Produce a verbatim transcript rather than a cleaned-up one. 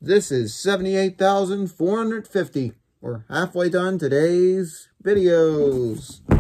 This is seventy-eight thousand four hundred fifty. We're halfway done today's videos.